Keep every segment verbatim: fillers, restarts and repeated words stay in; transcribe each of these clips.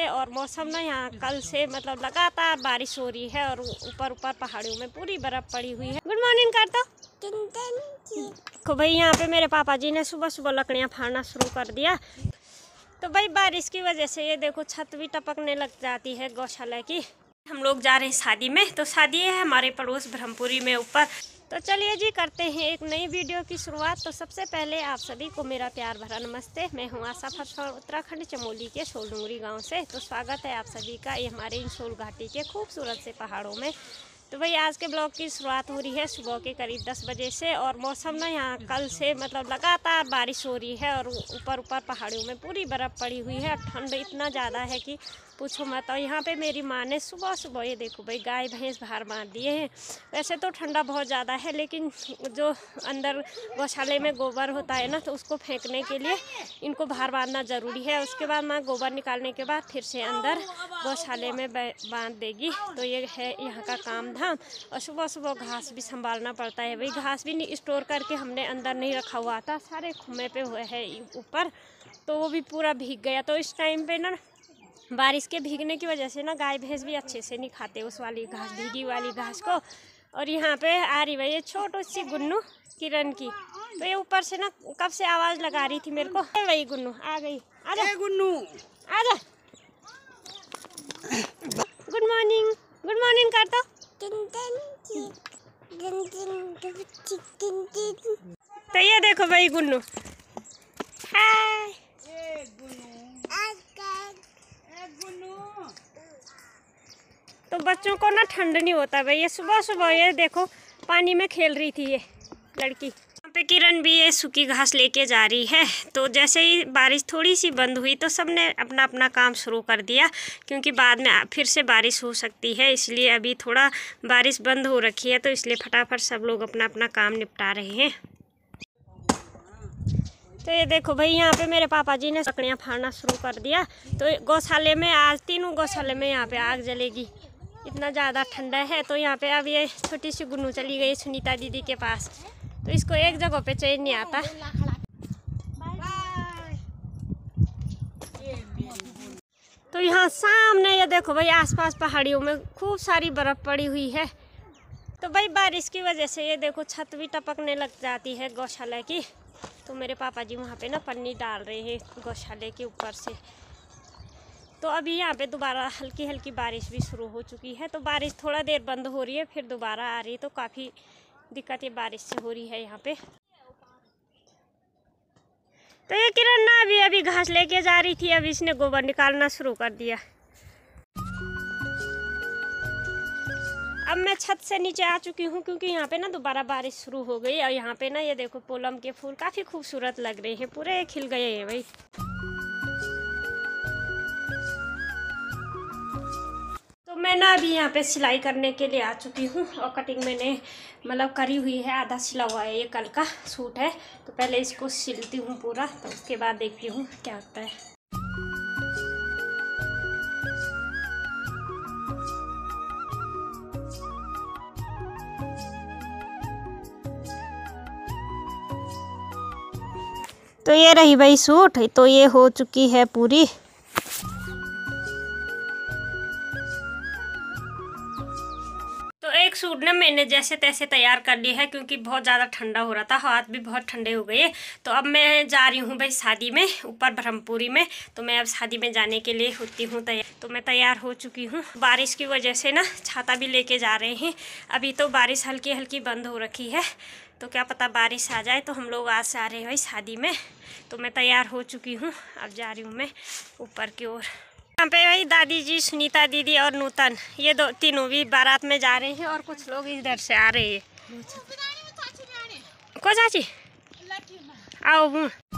और मौसम ना यहाँ कल से मतलब लगातार बारिश हो रही है और ऊपर ऊपर पहाड़ियों में पूरी बर्फ़ पड़ी हुई है। गुड मॉर्निंग कर दो। तो भाई यहाँ पे मेरे पापा जी ने सुबह सुबह लकड़ियाँ फाड़ना शुरू कर दिया। तो भाई बारिश की वजह से ये देखो छत भी टपकने लग जाती है गौशाला की। हम लोग जा रहे हैं शादी में, तो शादी है हमारे पड़ोस ब्रह्मपुरी में ऊपर। तो चलिए जी करते हैं एक नई वीडियो की शुरुआत। तो सबसे पहले आप सभी को मेरा प्यार भरा नमस्ते। मैं हूँ आशा फरसौर, उत्तराखंड चमोली के सोलडुंगरी गांव से। तो स्वागत है आप सभी का ये हमारे इन सोल घाटी के खूबसूरत से पहाड़ों में। तो भाई आज के ब्लॉग की शुरुआत हो रही है सुबह के करीब दस बजे से और मौसम ना यहाँ कल से मतलब लगातार बारिश हो रही है और ऊपर ऊपर पहाड़ियों में पूरी बर्फ़ पड़ी हुई है। ठंड इतना ज़्यादा है कि पूछो मत। और यहाँ पे मेरी माँ ने सुबह सुबह ये देखो भाई गाय भैंस बाहर बांध दिए हैं। वैसे तो ठंडा बहुत ज़्यादा है, लेकिन जो अंदर गौशाले में गोबर होता है ना, तो उसको फेंकने के लिए इनको बाहर बांधना ज़रूरी है। उसके बाद माँ गोबर निकालने के बाद फिर से अंदर गौशाले में बांध देगी। तो ये है यहाँ का काम धाम। और सुबह सुबह घास भी संभालना पड़ता है। भाई घास भी नहीं स्टोर करके हमने अंदर नहीं रखा हुआ था, सारे खुमे पे हुए है ऊपर, तो वो भी पूरा भीग गया। तो इस टाइम पे ना बारिश के भीगने की वजह से ना गाय भैंस भी अच्छे से नहीं खाते उस वाली घास, भीगी वाली घास को। और यहाँ पे आ रही भाई ये छोटी सी गुन्नू किरण की। तो ये ऊपर से ना कब से आवाज़ लगा रही थी मेरे को। वही गुन्नू आ गई, आजा गुन्नू आजा। गुड मॉर्निंग, गुड मॉर्निंग कर दो। तो ये देखो भाई गुन्नू, हाय तो बच्चों को ना ठंड नहीं होता भाई। ये सुबह सुबह ये देखो पानी में खेल रही थी ये लड़की। यहाँ पे किरण भी ये सूखी घास लेके जा रही है। तो जैसे ही बारिश थोड़ी सी बंद हुई तो सबने अपना अपना काम शुरू कर दिया, क्योंकि बाद में फिर से बारिश हो सकती है। इसलिए अभी थोड़ा बारिश बंद हो रखी है, तो इसलिए फटाफट सब लोग अपना अपना काम निपटा रहे हैं। तो ये देखो भाई यहाँ पे मेरे पापा जी ने लकड़ियाँ फाड़ना शुरू कर दिया। तो गौशाले में आज तीनों गौशाले में यहाँ पे आग जलेगी, इतना ज़्यादा ठंडा है। तो यहाँ पे अब ये छोटी सी गुन्नू चली गई सुनीता दीदी के पास। तो इसको एक जगह पे चैन नहीं आता। तो यहाँ सामने ये देखो भाई आसपास पहाड़ियों में खूब सारी बर्फ़ पड़ी हुई है। तो भाई बारिश की वजह से ये देखो छत भी टपकने लग जाती है गौशाला की। तो मेरे पापा जी वहाँ पे ना पन्नी डाल रहे हैं गौशाले के ऊपर से। तो अभी यहाँ पे दोबारा हल्की हल्की बारिश भी शुरू हो चुकी है। तो बारिश थोड़ा देर बंद हो रही है, फिर दोबारा आ रही है। तो काफ़ी दिक्कत ये बारिश से हो रही है यहाँ पे। तो ये किरण ना अभी अभी घास लेके जा रही थी, अभी इसने गोबर निकालना शुरू कर दिया। अब मैं छत से नीचे आ चुकी हूँ, क्योंकि यहाँ पे ना दोबारा बारिश शुरू हो गई। और यहाँ पे ना ये देखो पोलम के फूल काफ़ी खूबसूरत लग रहे हैं, पूरे खिल गए हैं भाई। तो मैं ना अभी यहाँ पे सिलाई करने के लिए आ चुकी हूँ और कटिंग मैंने मतलब करी हुई है, आधा सिला हुआ है। ये कल का सूट है, तो पहले इसको सिलती हूँ पूरा, तो उसके बाद देखती हूँ क्या होता है। तो ये रही भाई सूट, तो ये हो चुकी है पूरी। तो एक सूट ना मैंने जैसे तैसे तैयार कर लिया है, क्योंकि बहुत ज़्यादा ठंडा हो रहा था, हाथ भी बहुत ठंडे हो गए। तो अब मैं जा रही हूँ भाई शादी में ऊपर ब्रह्मपुरी में। तो मैं अब शादी में जाने के लिए होती हूँ तैयार। तो मैं तैयार हो चुकी हूँ। बारिश की वजह से ना छाता भी लेके जा रहे हैं। अभी तो बारिश हल्की हल्की बंद हो रखी है, तो क्या पता बारिश आ जाए। तो हम लोग आज से आ रहे हैं भाई शादी में। तो मैं तैयार हो चुकी हूँ, अब जा रही हूँ मैं ऊपर की ओर। यहाँ पे भाई दादी जी, सुनीता दीदी और नूतन, ये दो तीनों भी बारात में जा रहे हैं और कुछ लोग इधर से आ रहे हैं। को चाची आओ।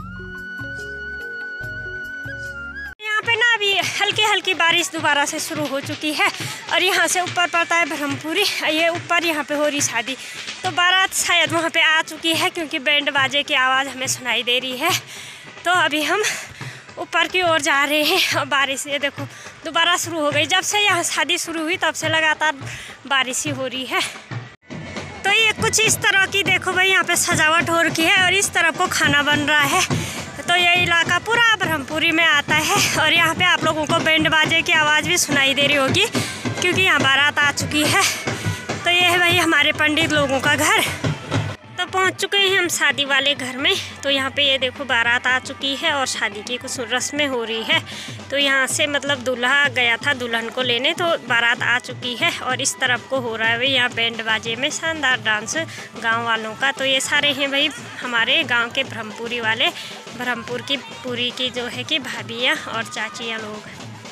यहाँ पे ना अभी हल्की हल्की बारिश दोबारा से शुरू हो चुकी है और यहाँ से ऊपर पड़ता है ब्रह्मपुरी। ये ऊपर यहाँ पे हो रही शादी। तो बारात शायद वहाँ पे आ चुकी है, क्योंकि बैंड बाजे की आवाज़ हमें सुनाई दे रही है। तो अभी हम ऊपर की ओर जा रहे हैं और बारिश ये देखो दोबारा शुरू हो गई। जब से यहाँ शादी शुरू हुई तब से लगातार बारिश ही हो रही है। तो ये कुछ इस तरह की देखो भाई यहाँ पे सजावट हो रखी है और इस तरफ को खाना बन रहा है। तो ये इलाका पूरा ब्रह्मपुरी में आता है और यहाँ पे आप लोगों को बैंड बाजे की आवाज़ भी सुनाई दे रही होगी क्योंकि यहाँ बारात आ चुकी है। तो ये है भाई हमारे पंडित लोगों का घर। तो पहुँच चुके हैं हम शादी वाले घर में। तो यहाँ पे ये देखो बारात आ चुकी है और शादी की कुछ रस्में हो रही है। तो यहाँ से मतलब दूल्हा गया था दुल्हन को लेने, तो बारात आ चुकी है और इस तरफ को हो रहा है भाई यहाँ बैंड बाजे में शानदार डांस गांव वालों का। तो ये सारे हैं भाई हमारे गांव के ब्रह्मपुरी वाले, ब्रह्मपुर की पुरी की जो है कि भाभियाँ और चाचियाँ लोग।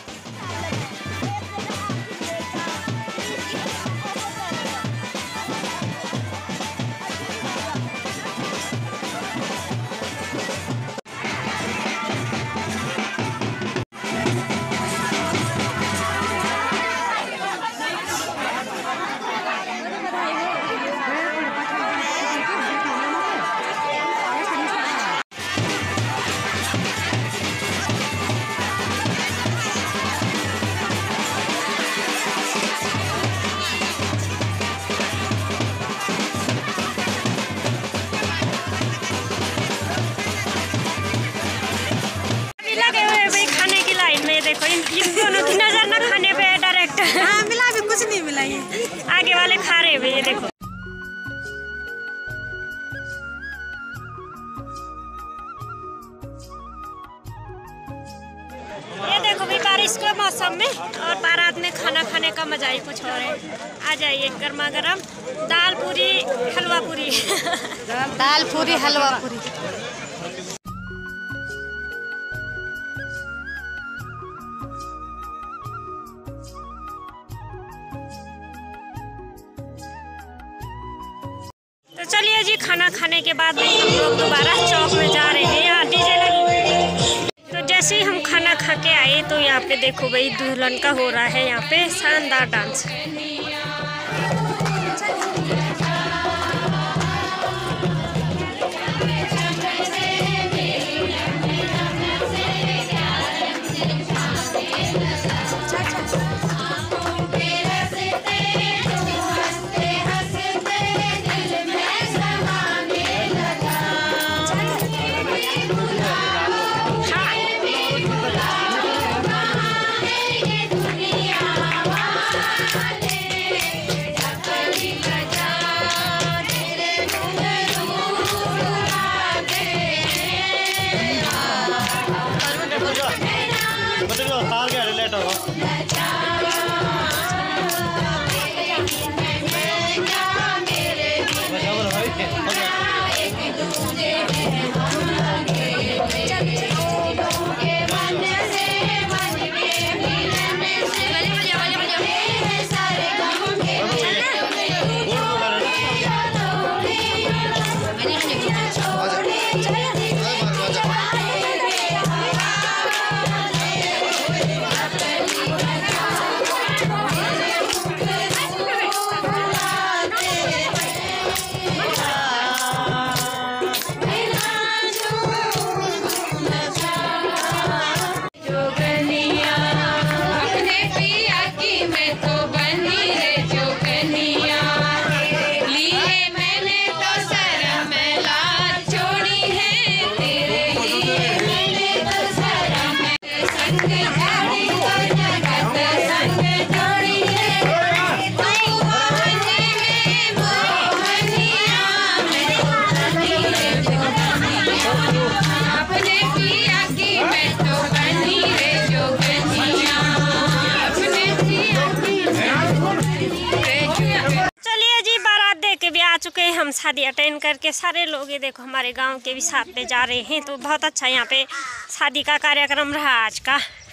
देखो इन, इन दोनों की नजर ना खाने पे डायरेक्ट। हाँ, मिला भी कुछ नहीं मिला, ये आगे वाले खा रहे हैं ये देखो। ये देखो भी बारिश के मौसम में और बारात में खाना खाने का मजा ही कुछ और है। आ जाइए गर्मा गर्म दाल पूरी हलवा पूरी दाल पूरी हलवा पूरी। तो चलिए जी खाना खाने के बाद हम लोग दोबारा चौक में जा रहे हैं, यहाँ डीजे लगी। तो जैसे ही हम खाना खा के आए तो यहाँ पे देखो भाई दुल्हन का हो रहा है यहाँ पे शानदार डांस। चुके हैं हम शादी अटेंड करके। सारे लोग ये देखो हमारे गांव के भी साथ में जा रहे हैं। तो बहुत अच्छा यहाँ पे शादी का कार्यक्रम रहा आज का।